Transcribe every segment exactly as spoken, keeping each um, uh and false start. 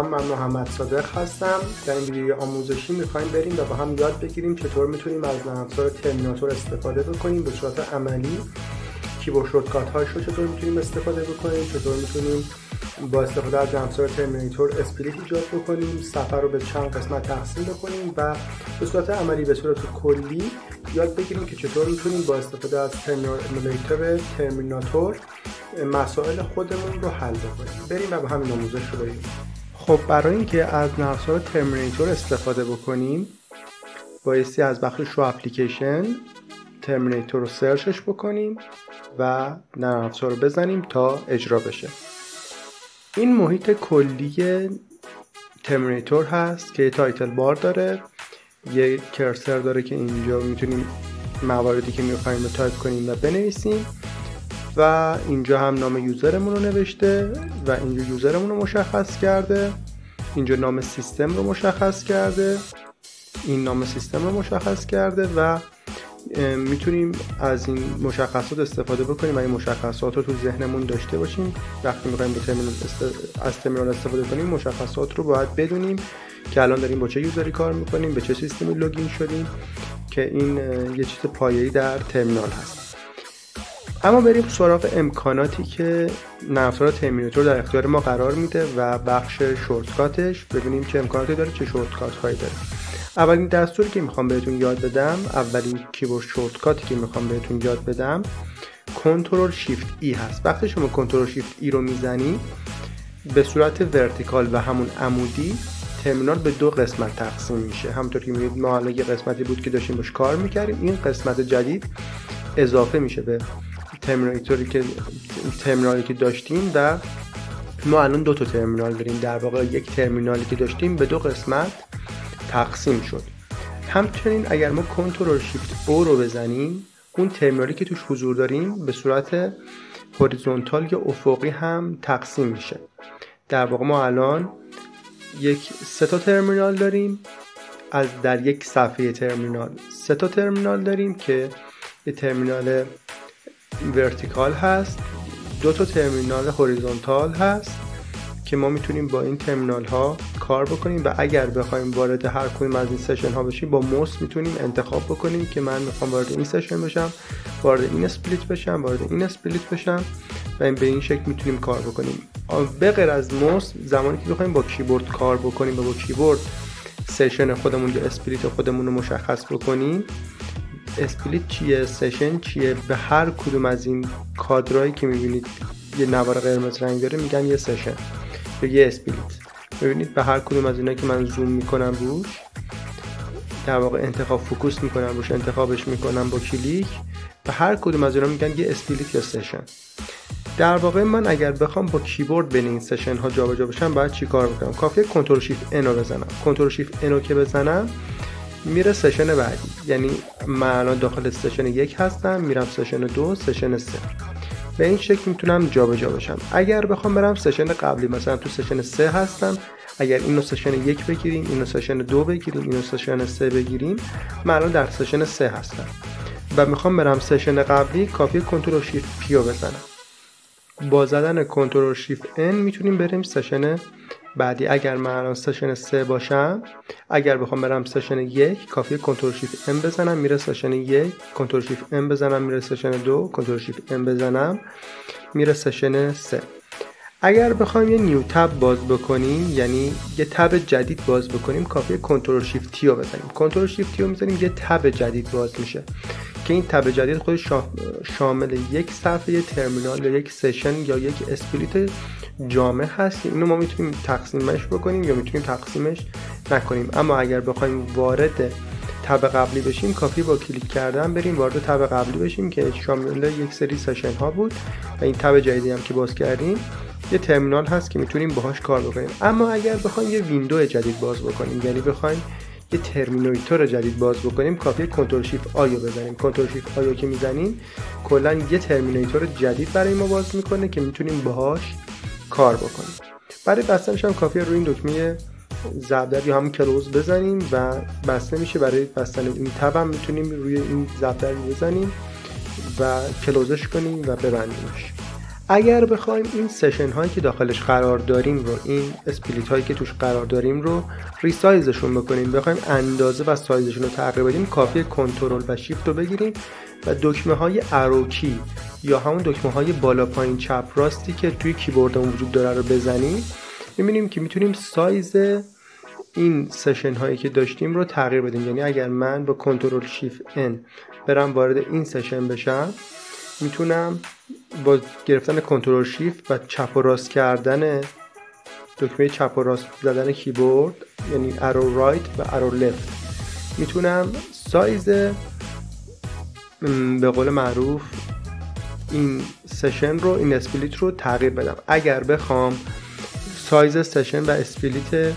من محمد صادق هستم. در این ویدیوی آموزشی میخوایم بریم و با هم یاد بگیریم چطور میتونیم از نرم افزار ترمیناتور استفاده بکنیم به صورت عملی. کیبورد شورتکات هاش رو چطور میتونیم استفاده بکنیم، چطور میتونیم با استفاده از نرم افزار ترمیناتور اسپلیت ایجاد بکنیم، صفحه رو به چند قسمت تقسیم بکنیم و به صورت عملی به صورت کلی یاد بگیریم که چطور میتونیم با استفاده از ترمیناتور ترمیناتور مسائل خودمون رو حل بکنیم. بریم و با همین آموزش رو بریم. خب برای اینکه از نرم افزار ترمیناتور استفاده بکنیم بایستی از بخش شو اپلیکیشن ترمیناتور رو سرچش بکنیم و نرم افزار رو بزنیم تا اجرا بشه. این محیط کلی ترمیناتور هست که یه تایتل بار داره، یه کرسر داره که اینجا میتونیم مواردی که میخوایم رو تایپ کنیم و بنویسیم و اینجا هم نام یوزرمون رو نوشته و اینجا یوزرمون رو مشخص کرده، اینجا نام سیستم رو مشخص کرده، این نام سیستم رو مشخص کرده و میتونیم از این مشخصات استفاده بکنیم و این مشخصات رو تو ذهنمون داشته باشیم. وقتی میخوایم به ترمینال است... از ترمینال استفاده کنیم مشخصات رو باید بدونیم که الان داریم با چه یوزری کار میکنیم، به چه سیستمی لوگین شدیم، که این یه چیز پایه‌ای در ترمینال هست. اما بریم سراغ امکاناتی که نرم افزار ترمیناتور در اختیار ما قرار میده و بخش شورتکاتش ببینیم چه امکاناتی داره، چه شورتکات هایی داره. اولین دستوری که میخوام بهتون یاد بدم، اولین کیبورد شورتکاتی که میخوام بهتون یاد بدم کنترل شیفت ای هست. وقتی شما کنترل شیفت ای رو میزنی به صورت ورتیکال و همون عمودی ترمینال به دو قسمت تقسیم میشه. همونطور که میبینید ما الان یه قسمتی بود که داشتیم باش کار میکردیم، این قسمت جدید اضافه میشه به ترمیناتوری که ترمینالی که داشتیم و ما الان دو تا ترمینال داریم. در واقع یک ترمینالی که داشتیم به دو قسمت تقسیم شد. همچنین اگر ما کنترل شیفت او رو بزنیم اون ترمینالی که توش حضور داریم به صورت هوریزونتال یا افقی هم تقسیم میشه. در واقع ما الان یک سه تا ترمینال داریم، از در یک صفحه ترمینال سه تا ترمینال داریم که یه ترمینال ورتیکال هست، دو تا ترمینال هوریزونتال هست که ما میتونیم با این ترمینال ها کار بکنیم و اگر بخوایم وارد هر کدوم از این سشن ها بشیم با موس میتونیم انتخاب بکنیم که من میخوام وارد این سشن بشم، وارد این اسپلیت بشم، وارد این اسپلیت بشم و این به این شکل میتونیم کار بکنیم. به غیر از موس زمانی که بخوایم با کیبورد کار بکنیم و با کیبورد سشن خودمون یا اسپلیت خودمون رو مشخص بکنیم، اسپلیت چیه، سشن چیه، به هر کدوم از این کادرایی که میبینید یه نوار قرمز رنگ داره میگن یه سشن یا یه اسپلیت. ببینید به هر کدوم از اینا که من زوم میکنم روش، در واقع انتخاب فوکوس میکنم روش، انتخابش میکنم با کلیک، به هر کدوم از اینا میگن یه اسپلیت یا سشن. در واقع من اگر بخوام با کیبورد بین این سشن ها جابجا بشم باید چی کار بکنم؟ کافیه کنترل شیفت ان رو بزنم. کنترل شیفت ان رو که بزنم میره سشن بعدی، یعنی من الان داخل سشن یک هستم میرم سشن دو، سشن سه. به این شکل میتونم جابجا بشم. اگر بخوام برم سشن قبلی، مثلا تو سشن سه هستم، اگر اینو سشن یک بگیریم، اینو سشن دو بگیریم، اینو سشن سه بگیریم، من الان در سشن سه هستم و میخوام برم سشن قبلی، کافیه کنترل شیفت پی رو بزنم. با زدن کنترل شیفت ان میتونیم بریم سشن بعدی. اگر من الان سشن سه باشم، اگر بخوام برم سشن یک، کافیه کنترل شیفت ام بزنم میره سشن یک، کنترل شیفت ام بزنم میره سشن دو، کنترل شیفت ام بزنم میره سشن سه. اگر بخوایم یه نیو تب باز بکنیم، یعنی یه تب جدید باز بکنیم، کافیه کنترل شیفت تی رو بزنیم. کنترل شیفت تی رو میزنیم یه تب جدید باز میشه که این تب جدید خودش شامل یک صفحه ترمینال یا یک سشن یا یک اسپلیت جامع هست. اینو ما میتونیم تقسیمش بکنیم یا میتونیم تقسیمش نکنیم. اما اگر بخوایم وارد تب قبلی بشیم کافی با کلیک کردن بریم وارد تب قبلی بشیم که شامل یک سری سشن ها بود و این تب جدیدی هم که باز کردیم یه ترمینال هست که میتونیم باهاش کار بکنیم. اما اگر بخوایم یه ویندو جدید باز بکنیم، یعنی بخوایم یه ترمیناتور جدید باز بکنیم، کافیه کنترل شیفت آی رو بزنیم. کنترل شیفت آی که میزنیم کلا یه ترمیناتور جدید برای ما باز میکنه که میتونیم باهاش کار بکنیم. برای بستنش هم کافیه روی این دکمه ضرب یا همون کلوز بزنیم و بسته میشه. برای بستن این تب هم میتونیم روی این ضرب بزنیم و کلوزش کنیم و ببندیمش. اگر بخوایم این سشن هایی که داخلش قرار داریم رو، این اسپلیت هایی که توش قرار داریم رو ریسایزشون بکنیم، بخوایم اندازه و سایزشون رو تغییر بدیم، کافیه کنترل و شیفت رو بگیریم و دکمه های اروکی یا همون دکمه های بالا پایین چپ راستی که توی کیبوردمون وجود داره رو بزنیم. می‌بینیم که میتونیم سایز این سشن هایی که داشتیم رو تغییر بدیم. یعنی اگر من با کنترل شیفت ان برم وارد این سشن بشم، میتونم با گرفتن کنترل شیفت و چپ و راست کردن دکمه چپ و راست زدن کیبورد، یعنی ارو رایت و ارو لفت، میتونم سایز به قول معروف این سشن رو، این اسپلیت رو تغییر بدم. اگر بخوام سایز سشن و اسپلیت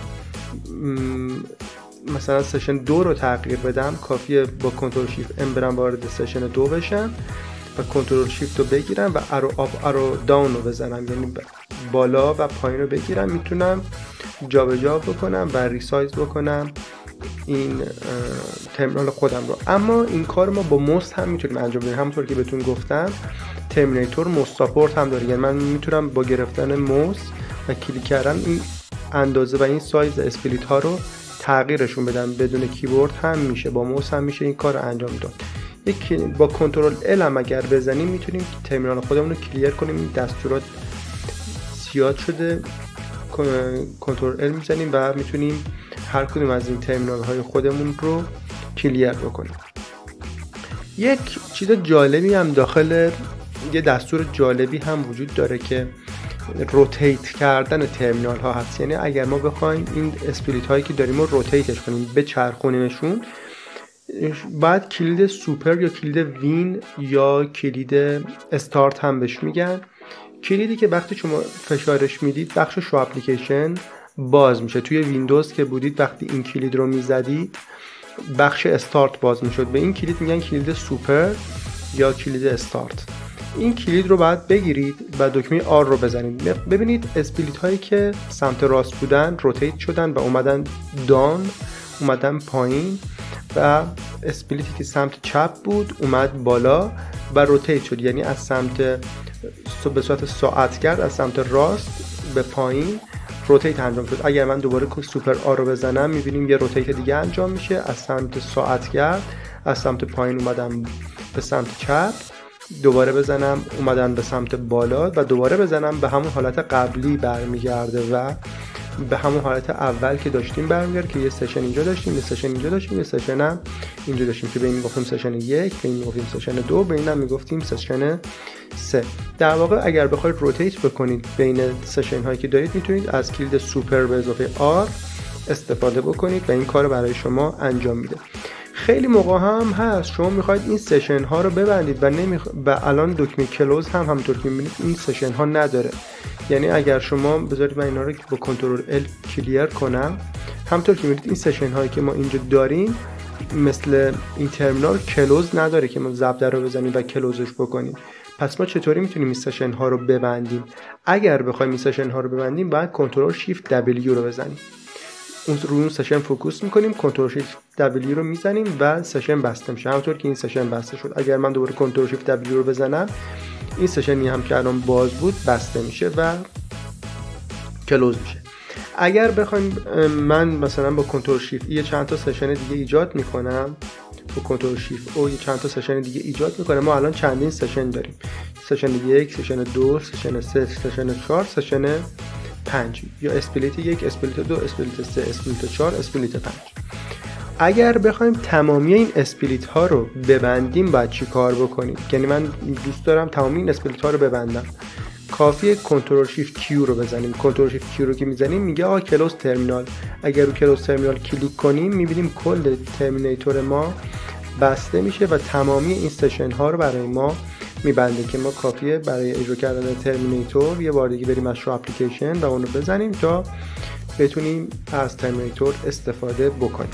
مثلا سشن دو رو تغییر بدم، کافیه با کنترل شیفت ام برم وارد سشن دو بشم و کنترل شیفت رو بگیرم و ارو آپ ارو داون رو بزنم، یعنی بالا و پایین رو بگیرم. میتونم جابجا بکنم و ریسایز بکنم این ترمینال خودم رو. اما این کار ما با موس هم میتونیم انجام بدیم. همونطور که بهتون گفتم ترمیناتور موس ساپورت هم داره، یعنی من میتونم با گرفتن موس و کلیک کردن این اندازه و این سایز اسپلیت ها رو تغییرشون بدم. بدون کیبورد هم میشه، با موس هم میشه این کار رو انجام داد. یک با کنترل ال هم اگر بزنیم میتونیم ترمینال خودمون رو کلیر کنیم. این دستورات زیاد شده، کنترل ال میزنیم و میتونیم هر کدوم از این ترمینال های خودمون رو کلیر بکنیم. یک چیز جالبی هم داخل، یه دستور جالبی هم وجود داره که روتیت کردن ترمینال ها هست. یعنی اگر ما بخوایم این اسپلیت هایی که داریم رو روتیتش کنیم، بچرخونیمشون، بعد کلید سوپر یا کلید وین یا کلید استارت هم بهش میگن. کلیدی که وقتی شما فشارش میدید بخش شو اپلیکیشن باز میشه. توی ویندوز که بودید وقتی این کلید رو میزدید بخش استارت باز میشد. به این کلید میگن کلید سوپر یا کلید استارت. این کلید رو باید بگیرید و دکمه آر رو بزنید. ببینید اسپلیت هایی که سمت راست بودن روتیت شدن و اومدن دان، اومدن پایین، و اسپلیتی که سمت چپ بود اومد بالا و روتیت شد. یعنی از سمت به صورت ساعتگرد از سمت راست به پایین روتیت انجام شد. اگر من دوباره سوپر آر رو بزنم میبینیم یه روتیت دیگه انجام میشه. از سمت ساعتگرد از سمت پایین اومدم به سمت چپ، دوباره بزنم اومدن به سمت بالا و دوباره بزنم به همون حالت قبلی برمیگرده و به همون حالت اول که داشتیم برمیگرده که یه سشن اینجا داشتیم، یه سشن اینجا داشتیم، یه سشن هم اینجا داشتیم که به این میگفتیم سشن یک، به این میگفتیم سشن دو، به این هم میگفتیم سشن سه. در واقع اگر بخواید روتیت بکنید بین سشن هایی که دارید میتونید از کلید سوپر به اضافه آر استفاده بکنید و این کار برای شما انجام میده. خیلی موقع هم هست شما میخواید این سشن ها رو ببندید و نمیخ... و الان دکمه کلوز هم همونطور که میبینید این سشن ها نداره. یعنی اگر شما بذارید من اینا رو با کنترل ال کلیر کنم، همونطور که میبینید این سشن هایی که ما اینجا داریم مثل این ترمینال کلوز نداره که ما ضرب رو بزنیم و کلوزش بکنیم. پس ما چطوری میتونیم این سشن ها رو ببندیم؟ اگر بخوایم این سشن ها رو ببندیم باید کنترل شیفت دبلیو رو بزنیم. اون روی اون سشن فوکوس میکنیم، کنترل شیفت دبلیو رو میزنیم و سشن بسته میشه. همونطور که این سشن بسته شد، اگر من دوباره کنترل شیفت دبلیو رو بزنم این سشنی هم که الان باز بود بسته میشه و کلوز میشه. اگر بخوایم من مثلا با کنترل شیفت یه چند تا سشن دیگه ایجاد میکنم، با کنترل شیفت او یه چند تا سشن دیگه ایجاد میکنم. ما الان چندین سشن داریم، سشن یک، سشن دو، سشن سه، سشن چهار، سشن پنج، یا اسپلیت یک، اسپلیت دو، اسپلیت سه، اسپلیت چهار، اسپلیت پنج. اگر بخوایم تمامی این اسپلیت ها رو ببندیم باید چی کار بکنیم؟ یعنی من دوست دارم تمامی این اسپلیت ها رو ببندم، کافیه کنترل شیفت کیو رو بزنیم. کنترل شیفت کیو رو که میزنیم میگه آ کلوز ترمینال. اگر رو کلوز ترمینال کلیک کنیم میبینیم کل ترمیناتور ما بسته میشه و تمامی این سشن ها رو برای ما میبنده که ما کافیه برای اجرا کردن ترمیناتور یه بار دیگه بریم از شو اپلیکیشن و اونو بزنیم تا بتونیم از ترمیناتور استفاده بکنیم.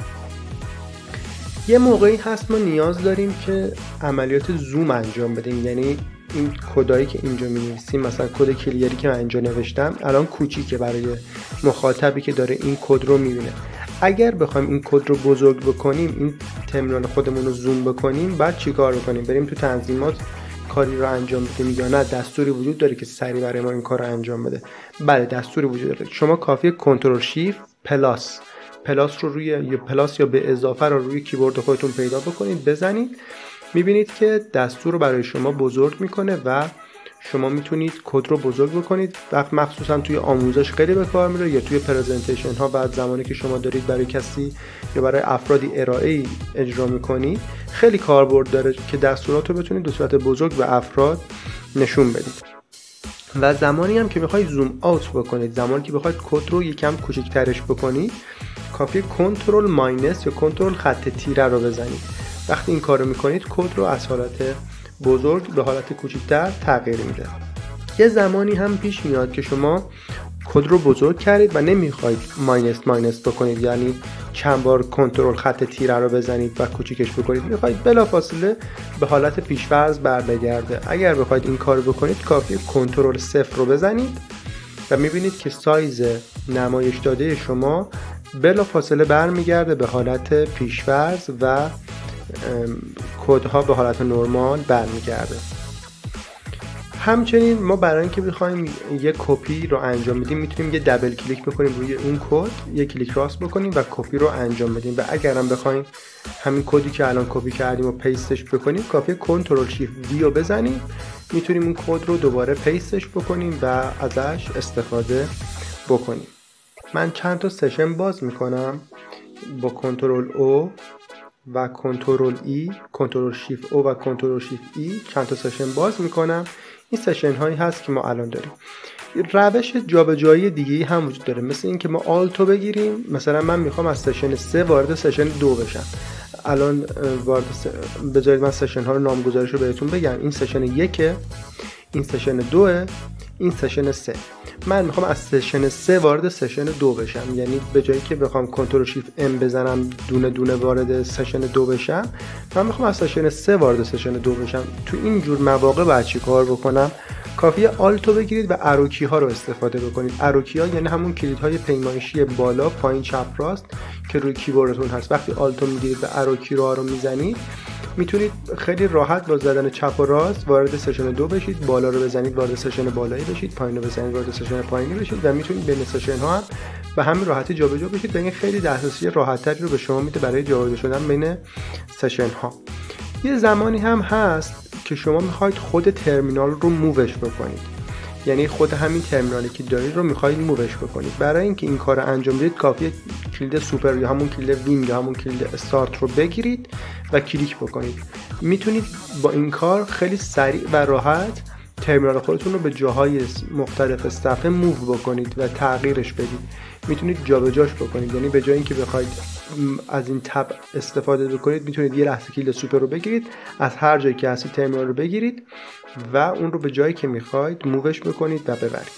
یه موقعی هست ما نیاز داریم که عملیات زوم انجام بدیم، یعنی این کدایی که اینجا می‌نویسیم، مثلا کد کلیری که من اینجا نوشتم الان کوچیکه برای مخاطبی که داره این کد رو می‌بینه. اگر بخوایم این کد رو بزرگ بکنیم، این ترمینال خودمون رو زوم بکنیم، بعد چیکار بکنیم؟ بریم تو تنظیمات، کاری رو انجام بدیم یا نه دستوری وجود داره که سریع برای ما این کار رو انجام بده؟ بله دستوری وجود داره. شما کافیه کنترل شیفت پلاس پلاس رو روی یا پلاس یا به اضافه رو روی کیبورد خودتون پیدا بکنید، بزنید، میبینید که دستور رو برای شما بزرگ میکنه و شما میتونید کد رو بزرگ بکنید. وقت مخصوصا توی آموزش خیلی به کار میره یا توی پرزنتیشن ها بعد زمانی که شما دارید برای کسی یا برای افرادی ارائه اجرا میکنید خیلی کاربرد داره که دستورات رو بتونید به صورت بزرگ به افراد نشون بدید. و زمانی هم که میخواید زوم آوت بکنید، زمانی که بخواید کد رو یکم کوچیک‌ترش بکنید، کافیه کنترل ماینس یا کنترل خط تیره رو بزنید. وقتی این کارو میکنید کد رو از حالت بزرگ به حالت کوچکتر تغییر میده. یه زمانی هم پیش میاد که شما کد رو بزرگ کردید و نمیخواید ماینس ماینس بکنید، یعنی چند بار کنترل خط تیره رو بزنید و کوچیکش بکنید، میخواید بلافاصله به حالت پیش‌فرض برگرده. اگر بخواید این کارو بکنید کافیه کنترل صفر رو بزنید و میبینید که سایز نمایش داده شما بلافاصله برمیگرده به حالت پیش‌فرض و کدها به حالت نرمال برمیگرده. همچنین ما برای اینکه بخوایم یک کپی رو انجام بدیم میتونیم یه دبل کلیک بکنیم روی اون کد، یک کلیک راست بکنیم و کپی رو انجام بدیم. و اگر هم بخوایم همین کدی که الان کپی کردیم و پیستش بکنیم کافیه کنترل شیفت وی رو بزنیم، میتونیم اون کد رو دوباره پیستش بکنیم و ازش استفاده بکنیم. من چند تا سشن باز میکنم با کنترل او و کنترل ای، کنترل شیفت او و کنترل شیفت ای چند تا سشن باز میکنم. این سشن هایی هست که ما الان داریم. روش جابجایی دیگه هم وجود داره، مثل این که ما آلتو بگیریم. مثلا من میخوام از سشن سه وارد سشن دو بشم. الان وارد س... بذارید من سشن ها رو نامگذاریش رو بهتون بگم. این سشن یکه، این سشن دوه، این سشن سه. من میخوام از سشن سه وارد سشن دو بشم، یعنی به جایی که بخوام کنترل شیفت ام بزنم دونه دونه وارد سشن دو بشم، من میخوام از سشن سه وارد سشن دو بشم. تو این جور مواقع باید چی کار بکنم؟ کافیه آلتو بگیرید و اروکی ها رو استفاده بکنید. اروکی ها یعنی همون کلیدهای پیمایشی بالا، پایین، چپ، راست که روی کیبوردتون هست. وقتی آلتو میگیرید و اروکی رو رو میزنید میتونید خیلی راحت با زدن چپ و راست وارد سشن دو بشید، بالا رو بزنید وارد سشن بالایی بشید، پایین رو بزنید وارد سشن پایینی بشید و میتونید بین سشن ها هم به همین راحتی جابجا بشید و این خیلی دسترسی راحت‌تری رو به شما میده برای جابجا شدن بین سشن ها. یه زمانی هم هست که شما میخواید خود ترمینال رو مووش بکنید، یعنی خود همین ترمینالی که دارید رو میخواید مووش بکنید. برای اینکه این کار رو انجام بدید کافیه کلید سوپر یا همون کلید وین یا همون کلید استارت رو بگیرید و کلیک بکنید. میتونید با این کار خیلی سریع و راحت ترمینال خودتون رو به جاهای مختلف صفحه موو بکنید و تغییرش بدید. میتونید جابجاش بکنید، یعنی به جای اینکه بخواید از این تب استفاده بکنید میتونید یه لحظه کلید سوپر رو بگیرید، از هر جایی که هستید ترمینال رو بگیرید و اون رو به جایی که میخواید مووش بکنید و ببرید.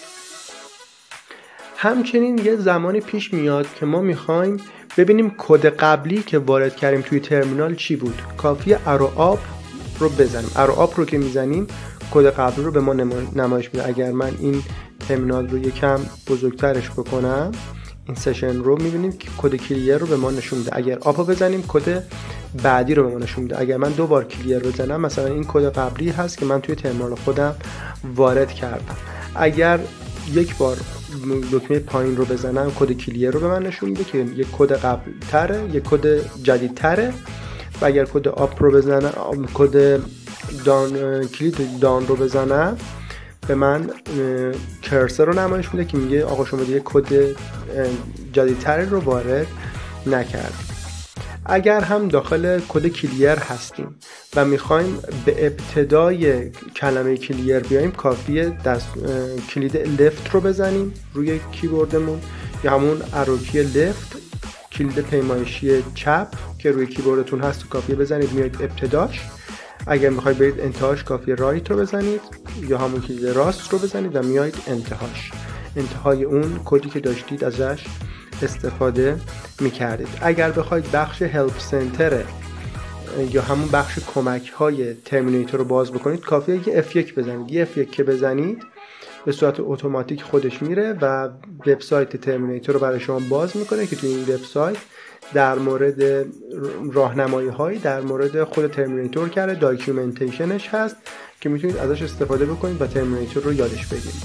همچنین یه زمانی پیش میاد که ما میخوایم ببینیم کد قبلی که وارد کردیم توی ترمینال چی بود. کافیه ارو آپ رو بزنیم. ارو آپ رو که میزنیم کد قبلی رو به ما نمایش میده. اگر من این ترمینال رو یکم بزرگترش بکنم این سشن رو میبینیم که کد کلیر رو به ما نشون میده. اگر آپ رو بزنیم کد بعدی رو به ما نشون میده. اگر من دو بار کلیر بزنم مثلا این کد قبلی هست که من توی ترمینال خودم وارد کردم. اگر یک بار دکمه پایین رو بزنم کد کلیر رو به من نشون میده که یک کد قبل تره، یک کد جدید تره. و اگر کد آپ رو بزنم، کد دان کلید دان رو بزنم به من کرسر رو نمایش میده که میگه آقا شما دیگه کد جدیدتری رو وارد نکردید. اگر هم داخل کد کلیر هستیم و میخوایم به ابتدای کلمه کلیر بیایم کافیه دست کلید لفت رو بزنیم روی کیبوردمون یا همون اروکی لفت، کلید پیمایشی چپ که روی کیبوردتون هست کافیه بزنید میایید ابتداش. اگر میخواید برید انتهاش کافیه رایت رو بزنید یا همون کلید راست رو بزنید و میایید انتهاش، انتهای اون کدی که داشتید ازش استفاده میکردید. اگر بخواید بخش هلپ سنتر یا همون بخش کمک های ترمینیتور رو باز بکنید کافیه یه اف یک بزنید. یه اف یک که بزنید به صورت اتوماتیک خودش میره و وبسایت ترمینیتور رو برای شما باز میکنه که توی این وبسایت در مورد راهنمایی هایی در مورد خود ترمینیتور کرده، داکیومنتیشنش هست که میتونید ازش استفاده بکنید و ترمینیتور رو یادش بگیرید.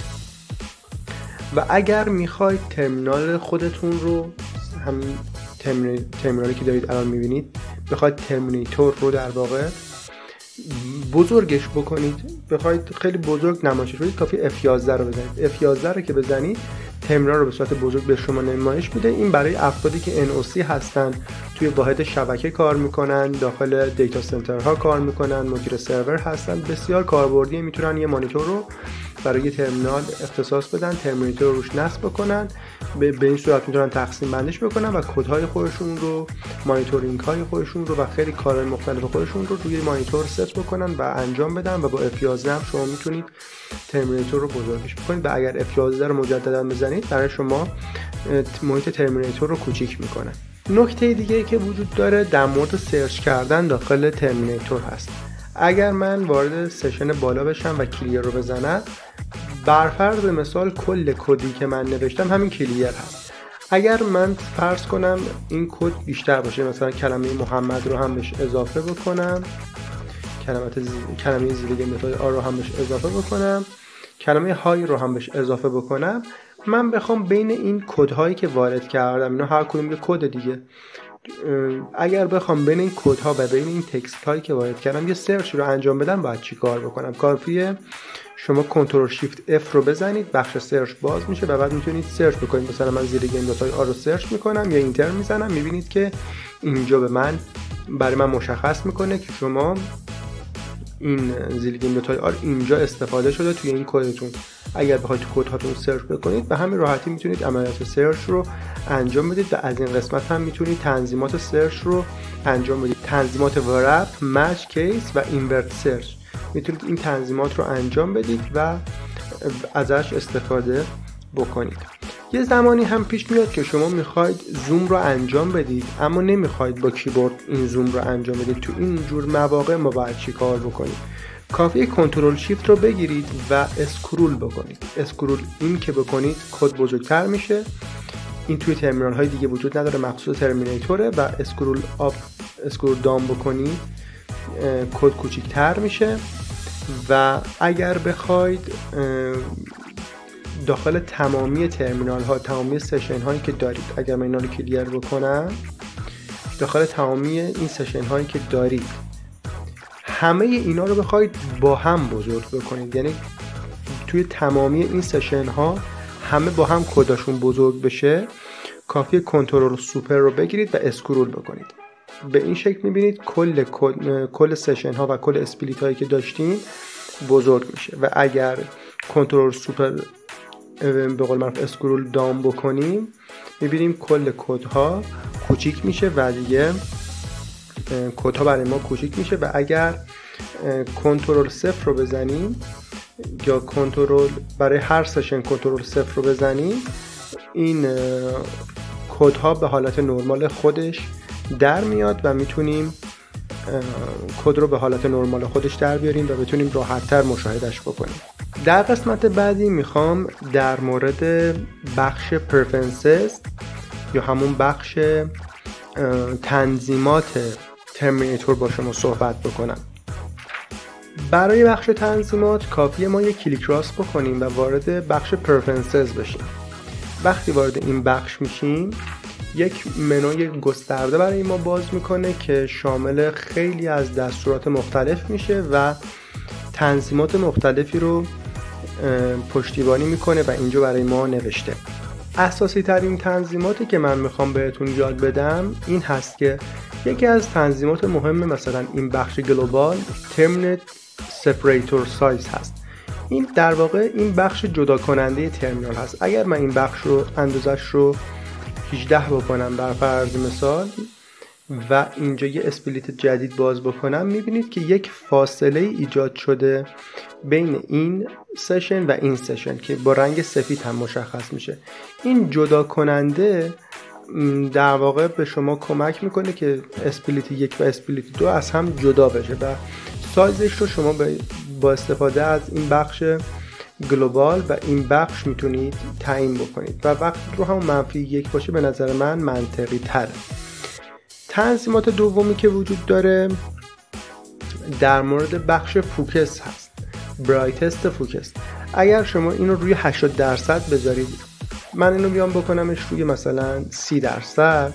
و اگر میخواید ترمینال خودتون رو، همین ترمینالی که دارید الان میبینید، بخواید ترمینیتور رو در واقع بزرگش بکنید، بخواید خیلی بزرگ نمایش بدید، کافی اف یازده رو بزنید. اف یازده رو که بزنید ترمینال رو به صورت بزرگ به شما نمایش میده. این برای افرادی که ان او سی هستن، توی واحد شبکه کار میکنن، داخل دیتا سنترها کار میکنن، مدیر سرور هستن، بسیار کاربردی، میتونن یه مانیتور رو برای ترمینال اختصاص بدن، ترمینیتور رو روش نصب بکنن، به این صورت میتونن تقسیم بندش بکنن و کدهای خودشون رو، مانیتورینگ های خودشون رو و خیلی کارهای مختلف خودشون رو روی مانیتور ست بکنن و انجام بدن و با اف یازده هم شما میتونید ترمینیتور رو بزرگش بکنید و اگر اف یازده رو مجددا بزنید برای شما محیط ترمینیتور رو کوچیک میکنه. نکته دیگه ای که وجود داره در مورد سرچ کردن داخل ترمینیتور هست. اگر من وارد سشن بالا بشم و کلیر رو بزنم، بر فرض مثال کل کدی که من نوشتم همین کلیر هست. اگر من فرض کنم این کد بیشتر باشه، مثلا کلمه محمد رو هم بهش اضافه بکنم، کلمات زی... کلمه زیرگنده‌های آر رو هم بهش اضافه بکنم، کلمه های رو هم بهش اضافه بکنم، من بخوام بین این کدهایی که وارد کردم، اینا هر کدوم یه کد دیگه، اگر بخوام بین این کدها و بین این تکست هایی که وارد کردم یه سرچ رو انجام بدم، باید چی کار بکنم؟ کافیه شما کنترل شیفت اف رو بزنید، بخش سرچ باز میشه و بعد میتونید سرچ بکنید. مثلا من زیر گنده‌های آر رو سرچ میکنم یا اینتر میزنم، میبینید که اینجا به من برای من مشخص میکنه که شما این زیر گنده‌های آر اینجا استفاده شده توی این کدتون. اگر بخواید تو کدهاتون سرچ بکنید به همین راحتی میتونید عملیات سرچ رو انجام بدید و از این قسمت هم میتونید تنظیمات سرچ رو انجام بدید. تنظیمات ورپ، مچ کیس و اینورت سرچ، میتونید این تنظیمات رو انجام بدید و ازش استفاده بکنید. یه زمانی هم پیش میاد که شما میخواید زوم رو انجام بدید اما نمیخواید با کیبورد این زوم رو انجام بدید. تو این جور مواقع ما باید چی کار بکنید؟ کافیه کنترل شیفت رو بگیرید و اسکرول بکنید. اسکرول این که بکنید کد بزرگتر میشه. این توی ترمینال های دیگه وجود نداره، مخصوص ترمینیتوره و اسکرول آپ، اسکرول داون بکنید کد کوچیک‌تر میشه. و اگر بخواید داخل تمامی ترمینال ها، تمامی سشن هایی که دارید، اگر من اینا رو کلیر بکنم، داخل تمامی این سشن هایی که دارید همه اینا رو بخواید با هم بزرگ بکنید، یعنی توی تمامی این سشن ها همه با هم کداشون بزرگ بشه، کافیه کنترل سوپر رو بگیرید و اسکرول بکنید. به این شکل میبینید کل کل سشن ها و کل اسپلیت هایی که داشتیم بزرگ میشه. و اگر کنترل سوپر به قول معروف اسکرول داون بکنیم، میبینیم کل کدها کوچیک میشه و دیگه کدها برای ما کوچیک میشه. و اگر کنترل صفر رو بزنیم یا کنترل برای هر سشن کنترل صفر رو بزنیم، این کدها به حالت نرمال خودش در میاد و میتونیم کد رو به حالت نرمال خودش در بیاریم و بتونیم راحت‌تر مشاهدهش بکنیم. در قسمت بعدی میخوام در مورد بخش پرفرنسز یا همون بخش تنظیمات ترمینیتور با شما صحبت بکنم. برای بخش تنظیمات کافیه ما یک کلیک راست بکنیم و وارد بخش پرفرنسز بشیم. وقتی وارد این بخش میشیم، یک منوی گسترده برای ما باز میکنه که شامل خیلی از دستورات مختلف میشه و تنظیمات مختلفی رو پشتیبانی میکنه و اینجا برای ما نوشته. اساسی ترین تنظیماتی که من میخوام بهتون یاد بدم این هست که یکی از تنظیمات مهم مثلا این بخش گلوبال ترمینیت سپریتور سایز هست. این در واقع این بخش جدا کننده ترمینال هست. اگر من این بخش رو اندازش رو هجده بکنم بر فرض مثال و اینجا یه اسپلیت جدید باز بکنم، میبینید که یک فاصله ایجاد شده بین این سشن و این سشن که با رنگ سفید هم مشخص میشه. این جدا کننده در واقع به شما کمک میکنه که اسپلیت یک و اسپلیت دو از هم جدا بشه و سایزش رو شما با استفاده از این بخش گلوبال و این بخش میتونید تعیین بکنید و وقتی رو هم منفی یک باشه به نظر من منطقی تره. تنظیمات دومی که وجود داره در مورد بخش فوکس هست، برایتست فوکس. اگر شما اینو روی هشتاد درصد بذارید، من اینو بیام بکنمش روی مثلا سی درصد،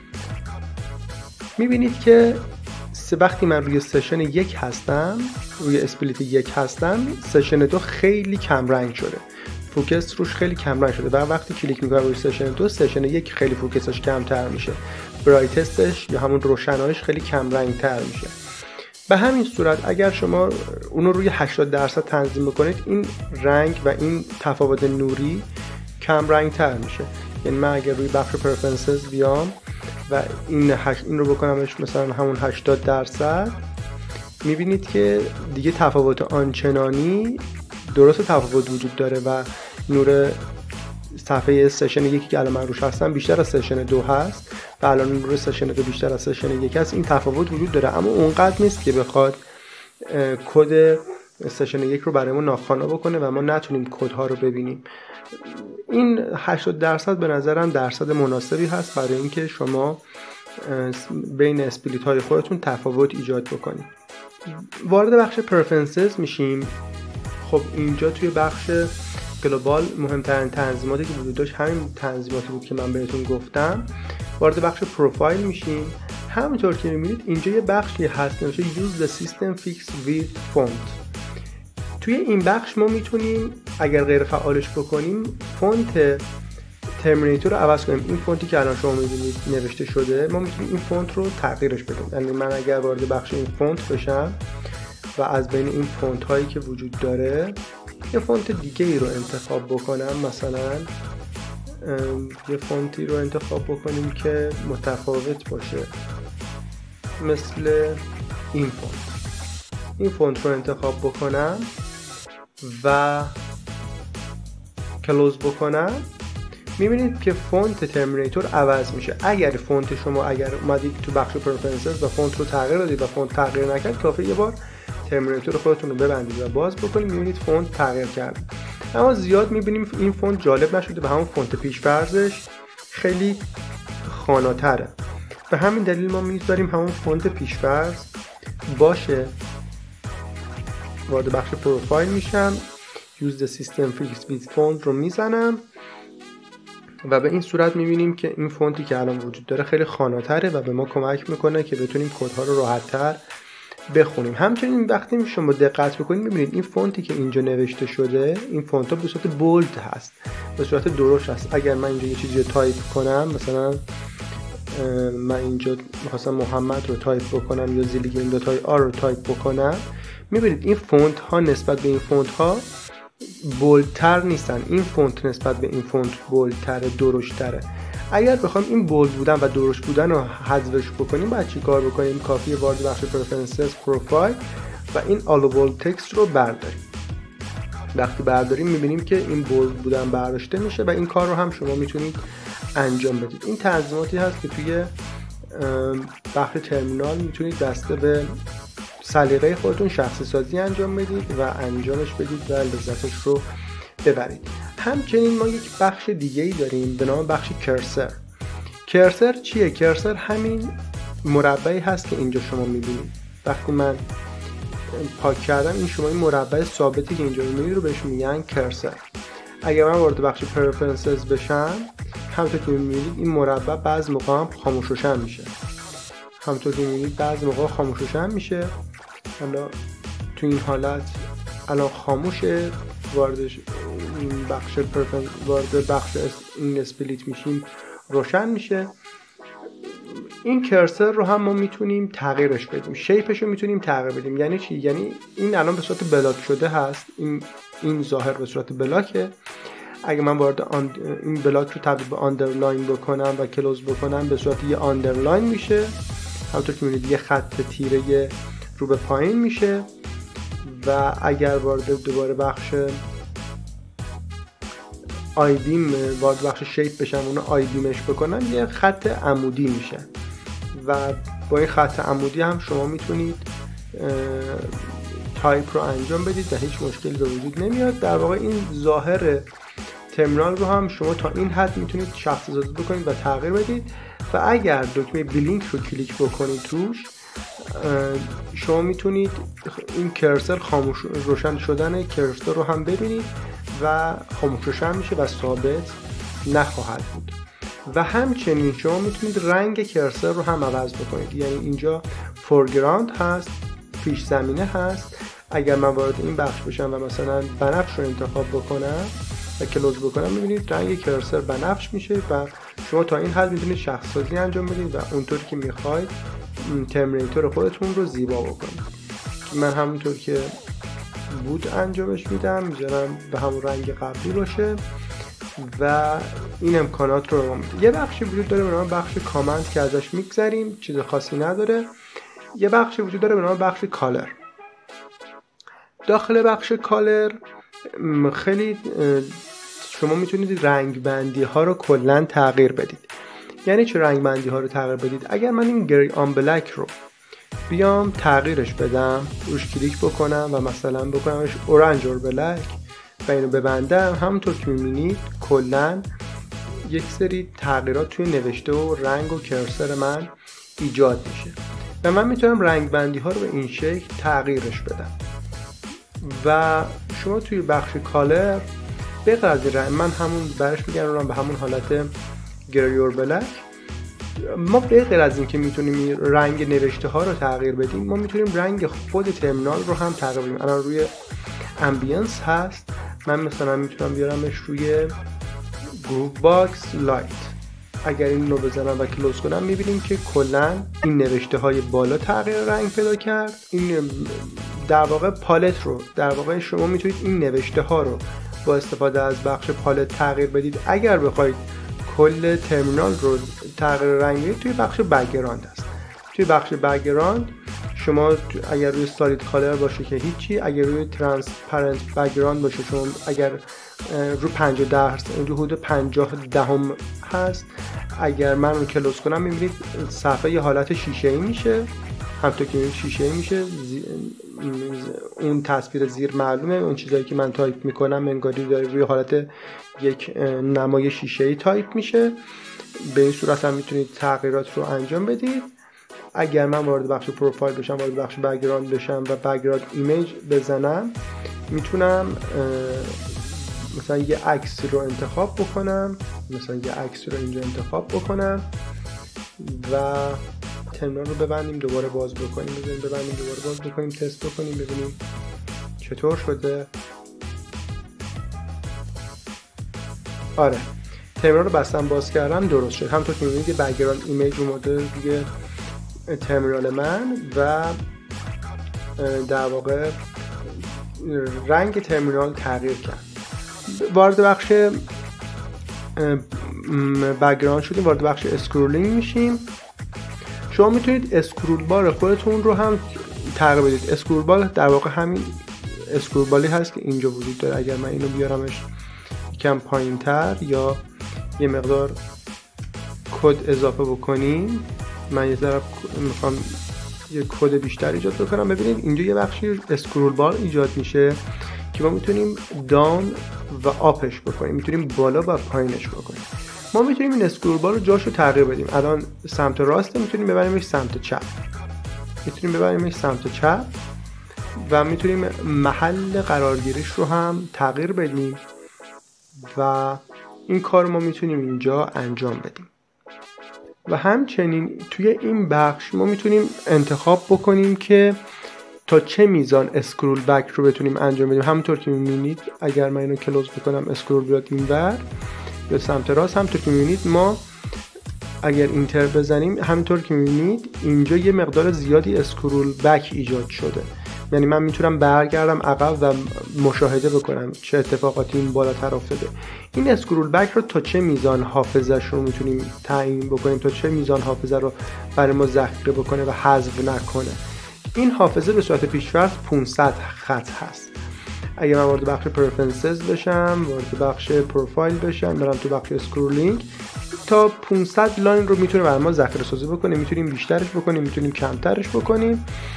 میبینید که وقتی من روی سشن یک هستم، روی اسپلیت یک هستم، سشن دو خیلی کم رنگ شده، فوکس روش خیلی کم رنگ شده و وقتی کلیک میکنم روی سشن دو، سشن یک خیلی فوکسش کمتر میشه، برایتستش یا همون روشناییش خیلی کم رنگ تر میشه. به همین صورت اگر شما اونو روی هشتاد درصد تنظیم بکنید، این رنگ و این تفاوت نوری کم رنگ تر میشه. یعنی من اگر روی بخش پرفرنسز بیام و این هش... این رو بکنمش مثلا همون هشتاد درصد، میبینید که دیگه تفاوت آنچنانی درست تفاوت وجود داره و نور صفحه سشن یکی که الان من روش هستم بیشتر از سشن دو هست و الان نور سشن دو بیشتر از سشن یک هست. این تفاوت وجود داره اما اونقدر نیست که بخواد کد سشن یک رو برای ما ناخوانا بکنه و ما نتونیم کدها رو ببینیم. این هشتاد درصد به نظرم درصد مناسبی هست برای اینکه شما بین اسپلیت های خودتون تفاوت ایجاد بکنید. وارد بخش پرفرنسز میشیم. خب اینجا توی بخش گلوبال مهمترین تنظیماتی که وجود داشت همین تنظیماتی بود که من بهتون گفتم. وارد بخش پروفایل میشیم. همونطور که میبینید اینجا یه بخشی هست نوشته Use the system fix with font. توی این بخش ما میتونیم اگر غیر فعالش بکنیم فونت ترمینیتور رو عوض کنیم. این فونتی که الان شما میبینید نوشته شده، ما میتونیم این فونت رو تغییرش بدیم. یعنی من اگر وارد بخش این فونت بشم و از بین این فونت هایی که وجود داره یه فونت دیگه ای رو انتخاب بکنم، مثلا یه فونتی رو انتخاب بکنیم که متفاوت باشه، مثل این فونت. این فونت رو انتخاب بکنم و کلوز بکنم، میبینید که فونت ترمینیتور عوض میشه. اگر فونت شما اگر اومدید تو بخش پرفرنسز و فونت رو تغییر دادید و فونت تغییر نکرد، کافیه یه بار ترمینیتور خودتون رو ببندید و باز بکنید، میبینید فونت تغییر کرد. اما زیاد میبینیم این فونت جالب نشده و همون فونت پیش‌فرضش خیلی خاناتره. به همین دلیل ما میذاریم همون فونت پیش‌فرض باشه. وارد بخش پروفایل میشم، Use the system fix with font رو میزنم و به این صورت میبینیم که این فونتی که الان وجود داره خیلی خاناتره و به ما کمک میکنه که بتونیم کدها رو راحت‌تر بخونیم. همچنین وقتی شما دقت بکنید میبینید این فونتی که اینجا نوشته شده، این فونت ها به صورت بولد هست، به صورت درشت هست. اگر من اینجا یه چیزی رو تایپ کنم، مثلا من اینجا مثلا محمد رو تایپ بکنم یا زیلیگین دوتای آر رو تایپ بکنم، میبینید این فونت ها نسبت به این فونت ها بولدتر نیستن. این فونت نسبت به این فونت بولدتره، درشتره. اگر بخوام این بولد بودن و درشت بودن رو حذفش بکنیم، باید چی کار بکنیم؟ کافیه وارد بخش پرفرنسز پروفایل و این آلو بولد تکست رو برداریم. وقتی برداریم میبینیم که این بولد بودن برداشته میشه و این کار رو هم شما میتونید انجام بدید. این تنظیماتی هست که توی بخش ترمینال میتونید دسته به سلیقه خودتون شخصی سازی انجام بدید و انجامش بدید و لذتش رو ببرید. همچنین ما یک بخش دیگه ای داریم به نام بخش کرسر. کرسر چیه؟ کرسر همین مربعی هست که اینجا شما میبینید. وقتی من پاک کردم، این شما این مربع ثابتی که اینجا میبینید رو بهش میگن کرسر. اگر من وارد بخش پرفرنسز بشم، همونطور که میبینید این مربع بعضی موقع هم خاموش روشن میشه. همونطور که میبینید بعضی موقع خاموش روشن میشه. حالا تو این حالت الان خاموشه. وارد بخش پرفرنس وارد بخش این اسپلیت میشیم، روشن میشه. این کرسر رو هم ما میتونیم تغییرش بدیم، شیپش رو میتونیم تغییر بدیم. یعنی چی؟ یعنی این الان به صورت بلاک شده هست، این این ظاهر به صورت بلاکه. اگه من وارد این بلاک رو تبدیل به آندرلاین بکنم و کلوز بکنم، به صورت یه آندرلاین میشه. همونطور که میبینید یه خط تیره رو به پایین میشه. و اگر وارد دوباره بخش آی بیم وارد بخش شیپ بشم، اونو آی بیمش بکنم، یه خط عمودی میشه. و با این خط عمودی هم شما میتونید تایپ رو انجام بدید و هیچ مشکلی به وجود نمیاد. در واقع این ظاهر ترمینال رو هم شما تا این حد میتونید شخصی سازی بکنید و تغییر بدید و اگر دکمه بلینک رو کلیک بکنید روش شما میتونید این کرسر خاموش روشن شدن کرسر رو هم ببینید و خاموش روشن میشه و ثابت نخواهد بود. و همچنین شما میتونید رنگ کرسر رو هم عوض بکنید، یعنی اینجا فورگراند هست، پیش زمینه هست. اگر من وارد این بخش بشم و مثلا بنفش رو انتخاب بکنم و کلوز بکنم میبینید رنگ کرسر بنفش میشه و شما تا این حد میتونید شخص سازی انجام بدید و اونطور که میخواید ترمینیتور خودتون رو زیبا بکنید. من همونطور که بود انجامش میدم، میذارم به همون رنگ قبلی باشه و این امکانات رو میده. یه بخشی وجود داره به نام بخش کامنت که ازش میگذریم، چیز خاصی نداره. یه بخشی وجود داره به نام بخش کالر. داخل بخش کالر خیلی شما میتونید رنگ بندی ها رو کلا تغییر بدید. یعنی چه رنگ بندی ها رو تغییر بدید؟ اگر من این گری آن بلک رو بیام تغییرش بدم، روش کلیک بکنم و مثلا بکنمش اورنج اور بلک و اینو ببندم، همونطور که میبینید کلا یک سری تغییرات توی نوشته و رنگ و کرسر من ایجاد میشه و من میتونم رنگ بندی ها رو به این شکل تغییرش بدم. و شما توی بخش کالر بغیر رنگ، من همون برش میگردونم به همون حالت گری اور بلک. ما بغیر از این که میتونیم رنگ نوشته ها رو تغییر بدیم، ما میتونیم رنگ خود ترمینال رو هم تغییر بدیم. الان روی امبینس هست، من مثلا میتونم بیارمش روی گروپ باکس لایت. اگر این رو بزنم و کلوز کنم میبینیم که کلا این نوشته های بالا تغییر رنگ پیدا کرد. این در واقع پالت رو، در واقع شما میتونید این نوشته ها رو با استفاده از بخش پالت تغییر بدید. اگر بخواید کل ترمینال رو تغییر رنگ بدید توی بخش بک‌گراند هست. توی بخش بک‌گراند شما اگر روی سالید کالر باشه که هیچی، اگر روی ترانسپرنت بک‌گراند باشه شما اگر رو پنجاه درصد رو حدود پنجاه دهم هست، اگر من رو کلوز کنم میبینید صفحه یه حالت شیشه‌ای میشه. همونطور که میبینید شیشه‌ای میشه، اون تصویر زیر معلومه، اون چیزایی که من تایپ میکنم انگاری داره روی حالت یک نمای شیشه‌ای تایپ میشه. به این صورت هم میتونید تغییرات رو انجام بدید. اگر من وارد بخش پروفایل بشم، وارد بخش بک‌گراند بشم و بک‌گراند ایمیج بزنم، میتونم مثلا یه عکس رو انتخاب بکنم، مثلا یه عکس رو اینجا انتخاب بکنم و ترمینال رو ببندیم، دوباره باز بکنیم، ببینیم ببندیم، دوباره باز بکنیم، تست بکنیم، ببینیم چطور شده. آره، ترمینال رو بستم باز کردم، درست شد. همونطور که می‌بینید بک‌گراند ایمیج اومده دیگه ترمینال من و در واقع رنگ ترمینال تغییر کرد. وارد بخش بک‌گراند شدیم، وارد بخش اسکرولینگ میشیم. شما میتونید اسکرول بار خودتون رو هم تغییر بدید. اسکرول بار در واقع همین اسکرول بالی هست که اینجا وجود داره. اگر من اینو بیارمش یکم پایین‌تر یا یه مقدار کد اضافه بکنیم، من یه ذره میخوام یه کد بیشتر ایجاد بکنم، ببینید اینجا یه بخشی اسکرول بار ایجاد میشه که ما میتونیم داون و آپش بکنیم، میتونیم بالا و پایینش بکنیم. ما میتونیم این اسکرول بار رو جاشو تغییر بدیم. الان سمت راست میتونیم ببریمش سمت چپ، میتونیم ببریمش سمت چپ و میتونیم محل قرارگیریش رو هم تغییر بدیم و این کار ما میتونیم اینجا انجام بدیم. و همچنین توی این بخش ما میتونیم انتخاب بکنیم که تا چه میزان اسکرول بک رو بتونیم انجام بدیم. همونطور که میبینید اگر من اینو کلوز بکنم اسکرول بیاد اینور به سمت راست، همونطور که میبینید ما اگر اینتر بزنیم همونطور که میبینید اینجا یه مقدار زیادی اسکرول بک ایجاد شده. یعنی من میتونم برگردم عقب و مشاهده بکنم چه اتفاقاتی این بالاتر افتاده. این اسکرول بک رو تا چه میزان حافظش رو میتونیم تعیین بکنیم، تا چه میزان حافظه رو برای ما ذخیره بکنه و حذف نکنه. این حافظه به صورت پیش‌فرض پانصد خط هست. اگه من وارد بخش پرفرنسز بشم، وارد بخش پروفایل بشم، برم تو بخش اسکرولینگ، تا پانصد لاین رو میتونه برای ما ذخیره سازی بکنه. میتونیم بیشترش بکنیم، میتونیم کمترش بکنیم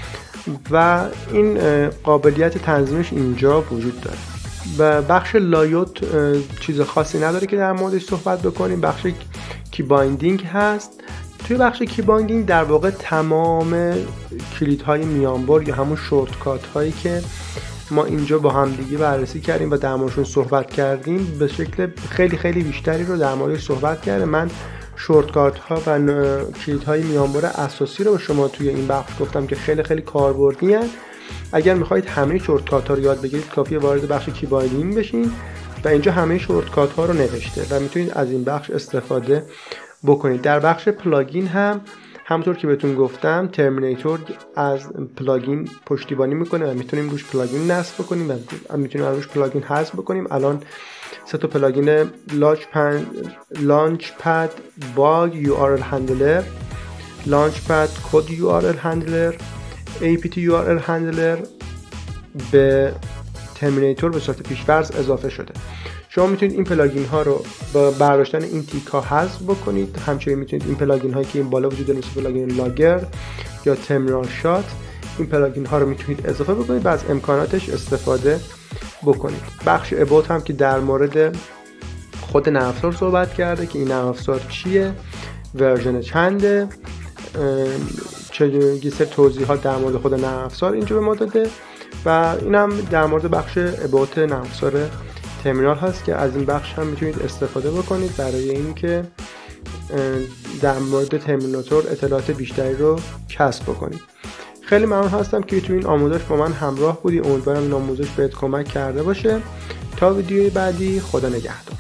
و این قابلیت تنظیمش اینجا وجود داره. و بخش لایوت چیز خاصی نداره که در موردش صحبت بکنیم. بخش کی بایندینگ هست. توی بخش کی بایندینگ در واقع تمام کلیدهای میانبر یا همون شورتکات هایی که ما اینجا با هم دیگه بررسی کردیم و در موردشون صحبت کردیم به شکل خیلی خیلی بیشتری رو در موردش صحبت کردیم. من شورتکات ها و کلیدهای میانبر اساسی رو به شما توی این بخش گفتم که خیلی خیلی کاربردی هستند. اگر میخواید همه شورتکات ها رو یاد بگیرید کافیه وارد بخش کی بایندینگ بشین و اینجا همه شورتکات ها رو نوشته و میتونید از این بخش استفاده بکنید. در بخش پلاگین هم همونطور که بهتون گفتم ترمیناتور از پلاگین پشتیبانی میکنه و میتونیم روش پلاگین نصب بکنیم و میتونیم روش پلاگین حذف بکنیم. الان سه تا پلاگین لانچ پد لانچ پد باگ یو آر ال هندلر، لانچ پد کد یو آر ال هندلر، ای پی تی یو آر ال هندلر به ترمیناتور به صورت پیش‌فرض اضافه شده. شما میتونید این پلاگین ها رو با برداشتن این تیک ها حذف بکنید. همچنین میتونید این پلاگین هایی که این بالا وجود داره مثل پلاگین لاگر یا ترمینال شات، این پلاگین ها رو میتونید اضافه بکنید و از امکاناتش استفاده بکنید. بخش اباوت هم که در مورد خود نرم افزار صحبت کرده که این نرم افزار چیه، ورژن چنده، چه سری توضیحات در مورد خود نرم افزار اینجا به ما داده و اینم در مورد بخش اباوت نرم افزار ترمینال هست که از این بخش هم میتونید استفاده بکنید برای اینکه در مورد ترمیناتور اطلاعات بیشتری رو کسب بکنید. خیلی ممنون هستم که تو این آموزش با من همراه بودی. امیدوارم این آموزش بهت کمک کرده باشه. تا ویدیوی بعدی، خدا نگهدار.